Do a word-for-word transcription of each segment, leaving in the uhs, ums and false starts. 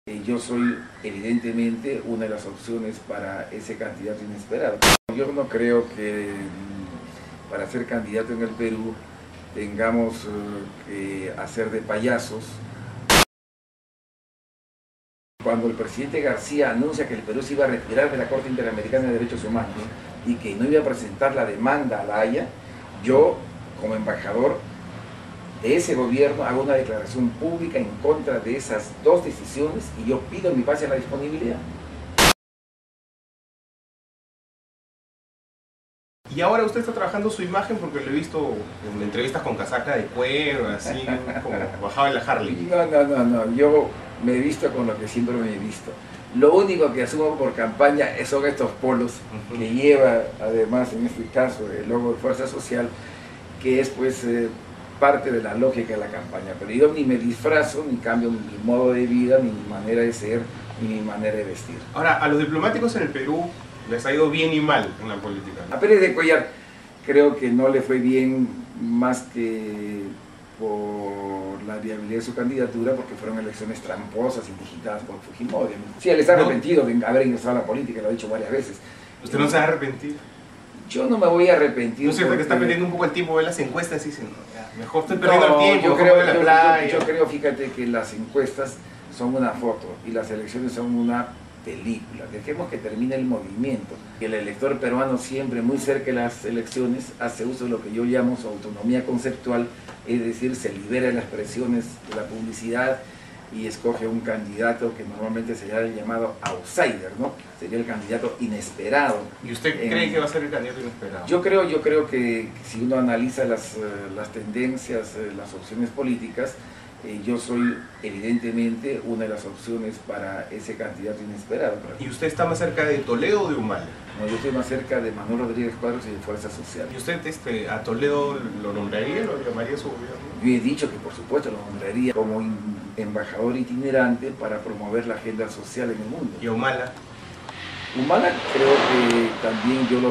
Eh, Yo soy evidentemente una de las opciones para ese candidato inesperado. Yo no creo que mm, para ser candidato en el Perú tengamos eh, que hacer de payasos. Cuando el presidente García anuncia que el Perú se iba a retirar de la Corte Interamericana de Derechos Humanos y que no iba a presentar la demanda a la Haya, yo, como embajador de ese gobierno, hago una declaración pública en contra de esas dos decisiones y yo pido mi pase a la disponibilidad. Y ahora usted está trabajando su imagen porque lo he visto en entrevistas con casaca de cuero, así, como bajaba en la Harley. No, no, no, no, yo me he visto con lo que siempre me he visto. Lo único que asumo por campaña son estos polos uh-huh. que lleva, además, en este caso, el logo de Fuerza Social, que es pues eh, parte de la lógica de la campaña. Pero yo ni me disfrazo, ni cambio mi modo de vida, ni mi manera de ser, ni mi manera de vestir. Ahora, a los diplomáticos en el Perú les ha ido bien y mal en la política, ¿no? A Pérez de Cuéllar creo que no le fue bien más que por la viabilidad de su candidatura, porque fueron elecciones tramposas y digitadas por Fujimori. Sí, él está arrepentido de haber ingresado a la política, lo ha dicho varias veces. ¿Usted no se ha arrepentido? Yo no me voy a arrepentir. ¿No es cierto porque... que está perdiendo un poco el tiempo, ve las encuestas y dice, no, ya, mejor estoy perdiendo no, el tiempo, yo creo, la yo, playa. Yo, yo creo, fíjate, que las encuestas son una foto y las elecciones son una película. Dejemos que termine el movimiento. El elector peruano siempre, muy cerca de las elecciones, hace uso de lo que yo llamo su autonomía conceptual, es decir, se libera de las presiones de la publicidad y escoge un candidato que normalmente sería el llamado outsider, ¿no? Sería el candidato inesperado. ¿Y usted cree en, que va a ser el candidato inesperado? Yo creo, yo creo que si uno analiza las, las tendencias, las opciones políticas, eh, yo soy evidentemente una de las opciones para ese candidato inesperado. ¿Y usted está más cerca de Toledo o de Humala? No, yo estoy más cerca de Manuel Rodríguez Cuadros y de Fuerza Social. ¿Y usted este, a Toledo lo nombraría, lo llamaría su gobierno? Yo he dicho que por supuesto lo nombraría como embajador itinerante para promover la agenda social en el mundo. ¿Y a Humala? Humala creo que también yo lo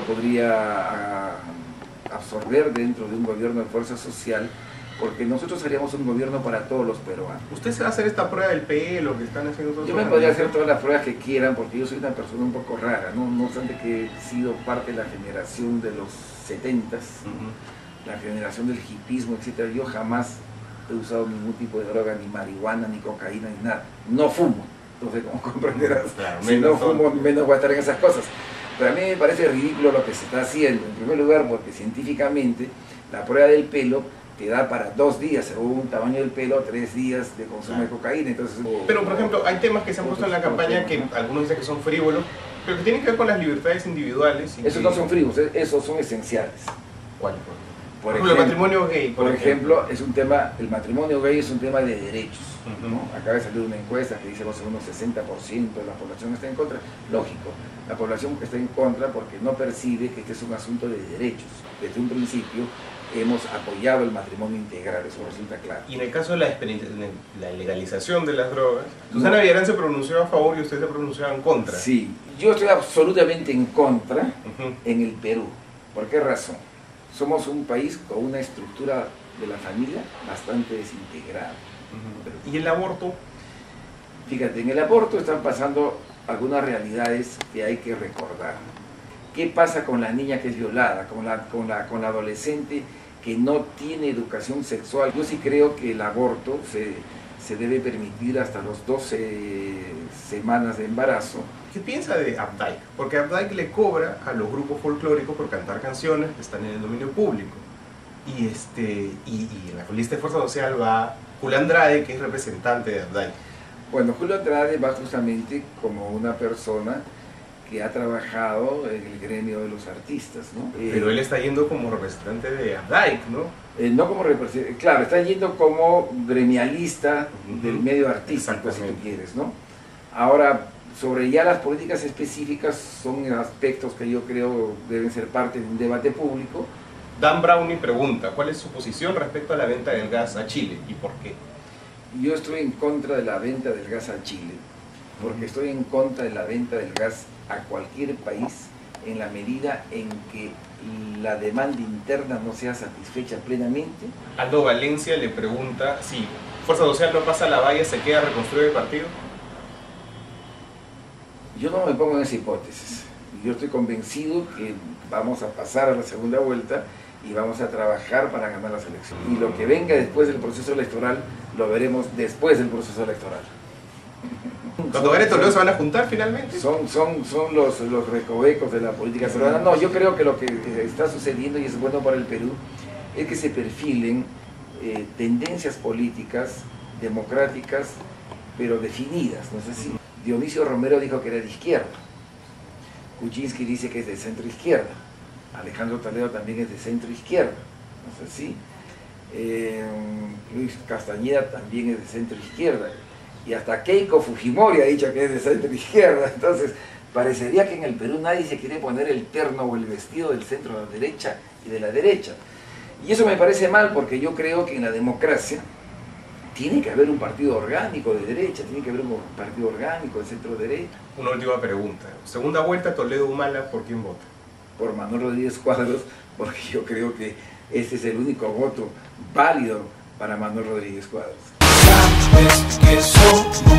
podría absorber dentro de un gobierno de Fuerza Social, porque nosotros haríamos un gobierno para todos los peruanos. ¿Usted se va a hacer esta prueba del pelo que están haciendo todos? Yo me podría hacer todas las pruebas que quieran, porque yo soy una persona un poco rara, no, no obstante que he sido parte de la generación de los setentas, uh-huh. la generación del hipismo, etcétera. Yo jamás he usado ningún tipo de droga, ni marihuana, ni cocaína, ni nada. No fumo, entonces como comprenderás, claro, si no fumo, menos voy a estar en esas cosas. Pero a mí me parece ridículo lo que se está haciendo, en primer lugar porque científicamente la prueba del pelo te da para dos días, según un tamaño del pelo, tres días de consumo de cocaína. Entonces, pero, por ejemplo, hay temas que se han puesto en la campaña que algunos dicen que son frívolos, pero que tienen que ver con las libertades individuales. Y esos que... no son frívolos, esos son esenciales. ¿Cuál? Por, por ejemplo, el matrimonio gay. Por, por ejemplo, ejemplo, es un tema, el matrimonio gay es un tema de derechos. Uh-huh. ¿no? Acaba de salir una encuesta que dice más o menos sesenta por ciento de la población está en contra. Lógico, la población está en contra porque no percibe que este es un asunto de derechos. Desde un principio hemos apoyado el matrimonio integral, eso resulta claro. Y en el caso de la, la legalización de las drogas, Susana no. Villarán se pronunció a favor y usted se pronunció en contra. Sí, yo estoy absolutamente en contra uh-huh. en el Perú. ¿Por qué razón? Somos un país con una estructura de la familia bastante desintegrada. Uh-huh. ¿Y el aborto? Fíjate, en el aborto están pasando algunas realidades que hay que recordar. ¿Qué pasa con la niña que es violada, con la, con la, con la adolescente que no tiene educación sexual? Yo sí creo que el aborto se, se debe permitir hasta las doce semanas de embarazo. ¿Qué piensa de Abdaik? Porque Abdaik le cobra a los grupos folclóricos por cantar canciones que están en el dominio público. Y, este, y, y en la lista de Fuerza Social va Julio Andrade, que es representante de Abdaik. Bueno, Julio Andrade va justamente como una persona que ha trabajado en el gremio de los artistas, ¿no? Pero él está yendo como representante de Abdaik, ¿no? Eh, no como representante, claro, está yendo como gremialista uh-huh. del medio artístico, si tú quieres, ¿no? Ahora, sobre ya las políticas específicas, son aspectos que yo creo deben ser parte de un debate público. Dan Brownie pregunta, ¿cuál es su posición respecto a la venta del gas a Chile y por qué? Yo estoy en contra de la venta del gas a Chile, porque estoy en contra de la venta del gas a cualquier país en la medida en que la demanda interna no sea satisfecha plenamente. Aldo Valencia le pregunta si Fuerza Social no pasa la valla, ¿se queda a reconstruir el partido? Yo no me pongo en esa hipótesis. Yo estoy convencido que vamos a pasar a la segunda vuelta y vamos a trabajar para ganar las elecciones. Y lo que venga después del proceso electoral, lo veremos después del proceso electoral. Cuando gane Toledo se van a juntar finalmente. Son, son, son los, los recovecos de la política peruana. No, yo creo que lo que está sucediendo, y es bueno para el Perú, es que se perfilen eh, tendencias políticas, democráticas, pero definidas. No sé si Dionisio Romero dijo que era de izquierda, Kuczynski dice que es de centro izquierda, Alejandro Toledo también es de centro izquierda, no sé si eh, Luis Castañeda también es de centro izquierda, y hasta Keiko Fujimori ha dicho que es de centro izquierda. Entonces parecería que en el Perú nadie se quiere poner el terno o el vestido del centro de la derecha y de la derecha, y eso me parece mal, porque yo creo que en la democracia tiene que haber un partido orgánico de derecha, tiene que haber un partido orgánico de centro derecha. Una última pregunta. Segunda vuelta, Toledo Humala, ¿por quién vota? Por Manuel Rodríguez Cuadros, porque yo creo que ese es el único voto válido para Manuel Rodríguez Cuadros.